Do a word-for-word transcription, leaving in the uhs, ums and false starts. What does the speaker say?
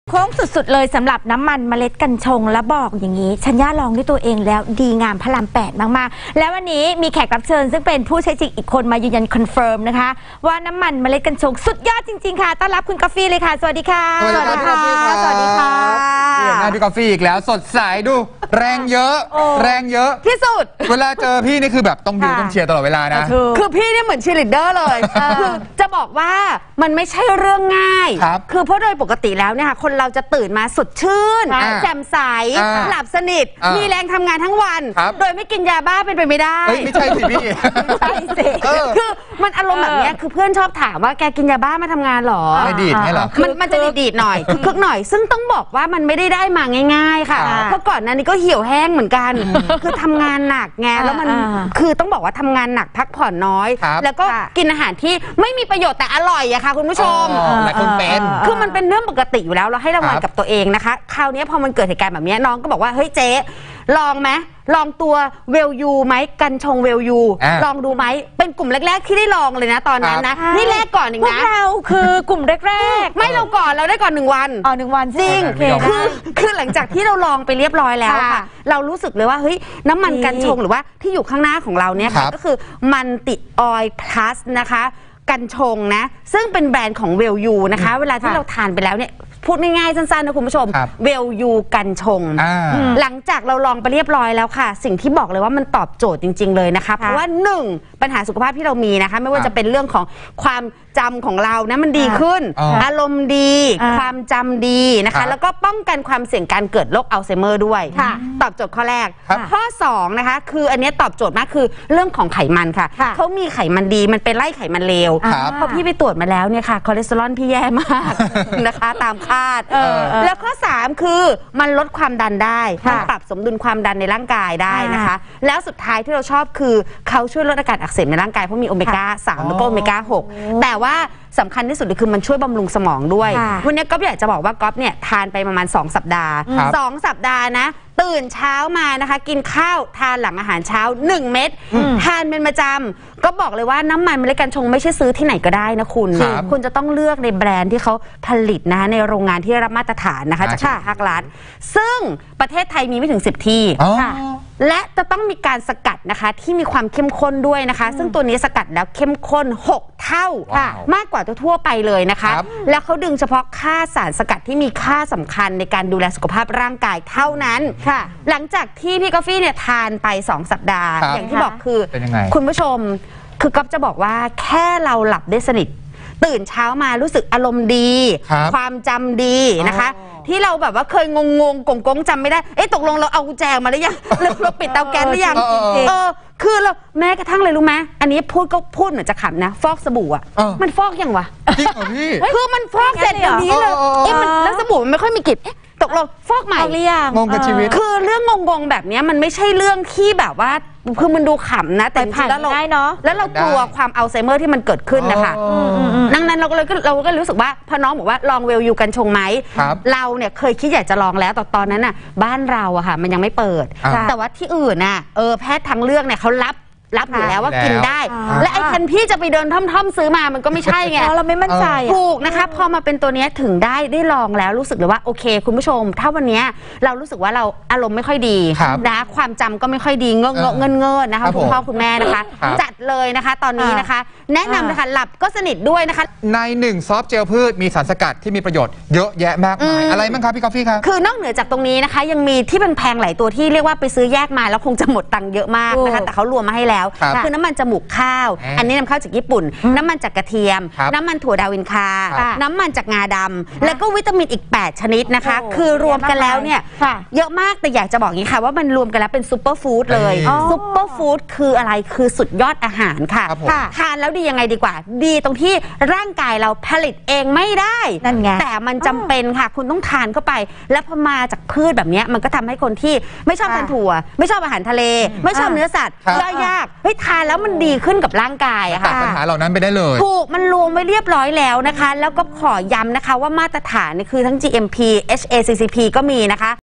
โค้งสุดๆเลยสำหรับน้ำมันเมล็ดกัญชงและบอกอย่างนี้ฉันย่าลองด้วยตัวเองแล้วดีงามพระรามแปดมากๆแล้ววันนี้มีแขกรับเชิญซึ่งเป็นผู้ใช้จริงอีกคนมายืนยันคอนเฟิร์มนะคะว่าน้ำมันเมล็ดกัญชงสุดยอดจริงๆค่ะต้อนรับคุณกาแฟเลยค่ะสวัสดีค่ะสวัสดีค่ะสวัสดีค่ะเห็นหน้าพี่กาแฟอีกแล้วสดใสดูแรงเยอะแรงเยอะที่สุดเวลาเจอพี่นี่คือแบบต้องบิวต้องเชียร์ตลอดเวลานะคือพี่เนี่ยเหมือนเชียร์ลีดเดอร์เลยคือจะบอกว่ามันไม่ใช่เรื่องง่ายคือเพราะโดยปกติแล้วเนี่ยคนเราจะตื่นมาสดชื่นแจ่มใสหลับสนิทมีแรงทำงานทั้งวันโดยไม่กินยาบ้าเป็นไปไม่ได้ไม่ใช่สิพี่ใช่สิคือมันอารมณ์แบบนี้คือเพื่อนชอบถามว่าแกกินยาบ้ามาทำงานหรอไม่ดีดไม่หรอมันมันจะดีดหน่อยคึกหน่อยซึ่งต้องบอกว่ามันไม่ได้ได้มาง่ายๆค่ะเพราะก่อนนั้นนี่ก็เหี่ยวแห้งเหมือนกันคือทำงานหนักไงแล้วมันคือต้องบอกว่าทำงานหนักพักผ่อนน้อยแล้วก็กินอาหารที่ไม่มีประโยชน์แต่อร่อยอะค่ะคุณผู้ชมหลายคนเป็นคือมันเป็นเรื่องปกติอยู่แล้วเราให้รางวัลกับตัวเองนะคะคราวนี้พอมันเกิดเหตุการณ์แบบนี้น้องก็บอกว่าเฮ้ยเจ๊ลองไหมลองตัวเวลยูไหมกัญชงเวลยูลองดูไหมเป็นกลุ่มแรกๆที่ได้ลองเลยนะตอนนั้นนะนี่แรกก่อนเองนะพวกเราคือกลุ่มแรกๆไม่เราก่อนเราได้ก่อนหนึ่งวันอ๋อหนึ่งวันจริงคือคือหลังจากที่เราลองไปเรียบร้อยแล้วค่ะเรารู้สึกเลยว่าเฮ้ยน้ำมันกัญชงหรือว่าที่อยู่ข้างหน้าของเราเนี่ยค่ะก็คือมันติออยล์พลัสนะคะกัญชงนะซึ่งเป็นแบรนด์ของเวลยูนะคะเวลาที่เราทานไปแล้วเนี่ยพูดง่ายๆสั้นๆนะคุณผู้ชมเวลยูกัญชงหลังจากเราลองไปเรียบร้อยแล้วค่ะสิ่งที่บอกเลยว่ามันตอบโจทย์จริงๆเลยนะคะเพราะว่าหนึ่งปัญหาสุขภาพที่เรามีนะคะไม่ว่าจะเป็นเรื่องของความจำของเรานะมันดีขึ้นอารมณ์ดีความจำดีนะคะแล้วก็ป้องกันความเสี่ยงการเกิดโรคอัลไซเมอร์ด้วยตอบโจทย์ข้อแรกข้อสองนะคะคืออันนี้ตอบโจทย์มากคือเรื่องของไขมันค่ะเขามีไขมันดีมันเป็นไล่ไขมันเลวพอพี่ไปตรวจมาแล้วเนี่ยค่ะคอเลสเตอรอลพี่แย่มากนะคะตามคาดแล้วข้อสามคือมันลดความดันได้มันปรับสมดุลความดันในร่างกายได้นะคะแล้วสุดท้ายที่เราชอบคือเขาช่วยลดอาการอักเสบในร่างกายเพราะมีโอเมก้าสามแล้วก็โอเมก้าหกแต่ว่าสำคัญที่สุดคือมันช่วยบำรุงสมองด้วยวันนี้ก๊อฟอยากจะบอกว่าก๊อฟเนี่ยทานไปประมาณสองสัปดาห์สองสัปดาห์นะตื่นเช้ามานะคะกินข้าวทานหลังอาหารเช้าหนึ่งเม็ดทานเป็นประจำก็บอกเลยว่าน้ำมันเมล็ดกัญชงไม่ใช่ซื้อที่ไหนก็ได้นะคุณคุณจะต้องเลือกในแบรนด์ที่เขาผลิตนะในโรงงานที่รับมาตรฐานนะคะจากภาครัฐซึ่งประเทศไทยมีไม่ถึงสิบที่และจะต้องมีการสกัดนะคะที่มีความเข้มข้นด้วยนะคะซึ่งตัวนี้สกัดแล้วเข้มข้นหกเท่ามากกว่าทั่วไปเลยนะคะแล้วเขาดึงเฉพาะค่าสารสกัดที่มีค่าสำคัญในการดูแลสุขภาพร่างกายเท่านั้นหลังจากที่พี่กาแฟเนี่ยทานไปสองสัปดาห์อย่างที่บอกคือคุณผู้ชมคือก๊อฟจะบอกว่าแค่เราหลับได้สนิทตื่นเช้ามารู้สึกอารมณ์ดีความจำดีนะคะที่เราแบบว่าเคยงงงกงกงจำไม่ได้เอ๊ะตกลงเราเอากุญแจมาหรือยังเราปิดเตาแก๊สหรือยังเออคือเราแม้กระทั่งเลยรู้ไหมอันนี้พูดก็พูดเหมือนจะขำนะฟอกสบู่อ่ะมันฟอกยังวะจริงเหรอพี่คือมันฟอกเสร็จอย่างนี้เลยเอ๊ะมันแล้วสบู่มันไม่ค่อยมีกลิ่นตกลงฟอกใหม่หรือยังงงกับชีวิตคือเรื่องงงๆแบบนี้มันไม่ใช่เรื่องที่แบบว่าคือมันดูขำนะแต่ผ่านได้เนาะแล้วเรากลัวความอัลไซเมอร์ที่มันเกิดขึ้นนะคะดังนั้นเราก็เลยเราก็รู้สึกว่าพอน้องบอกว่าลองเวลยูกัญชงไหมเราเนี่ยเคยคิดอยากจะลองแล้วแต่ตอนนั้นน่ะบ้านเราอะค่ะมันยังไม่เปิดแต่ว่าที่อื่นน่ะเออแพทย์ทางเลือกเนี่ยเขารับรับอยู่แล้วว่ากินได้และไอ้คันพี่จะไปเดินท่อมๆซื้อมามันก็ไม่ใช่ไงเราไม่มั่นใจถูกนะคะพอมาเป็นตัวนี้ถึงได้ได้ลองแล้วรู้สึกเลยว่าโอเคคุณผู้ชมถ้าวันนี้เรารู้สึกว่าเราอารมณ์ไม่ค่อยดีนะความจำก็ไม่ค่อยดีเงอะเงินเงินนะคะคุณพ่อคุณแม่นะคะจัดเลยนะคะตอนนี้นะคะแนะนำนะคะหลับก็สนิทด้วยนะคะในหนึ่งซอฟต์เจลพืชมีสารสกัดที่มีประโยชน์เยอะแยะมากมายอะไรบ้างครับพี่กาแฟครับคือนอกเหนือจากตรงนี้นะคะยังมีที่แพงๆหลายตัวที่เรียกว่าไปซื้อแยกมาแล้วคงจะหมดตังค์เยอะมากนะคะแต่เขารวมมาให้แล้วคือน้ำมันจมูกข้าวอันนี้นำเข้าจากญี่ปุ่นน้ำมันจากกระเทียมน้ำมันถั่วดาวินคาน้ำมันจากงาดำแล้วก็วิตามินอีกแปดชนิดนะคะคือรวมกันแล้วเนี่ยเยอะมากแต่อยากจะบอกอย่างนี้ค่ะว่ามันรวมกันแล้วเป็นซุปเปอร์ฟู้ดเลยซุปเปอร์ฟู้ดคืออะไรคือสุดยอดอาหารค่ะทานแล้วดียังไงดีกว่าดีตรงที่ร่างกายเราผลิตเองไม่ได้นั่นไงแต่มันจำเป็นค่ะคุณต้องทานเข้าไปและพอมาจากพืชแบบนี้มันก็ทำให้คนที่ไม่ชอบทานถั่วไม่ชอบอาหารทะเลไม่ชอบเนื้อสัตว์ย่อยยากเฮ้ยทานแล้วมันดีขึ้นกับร่างกายอะค่ะตัดปัญหาเหล่านั้นไปได้เลยถูกมันรวมไว้เรียบร้อยแล้วนะคะแล้วก็ขอย้ำนะคะว่ามาตรฐานนี่คือทั้ง จี เอ็ม พี เอช เอ ซี ซี พี ก็มีนะคะ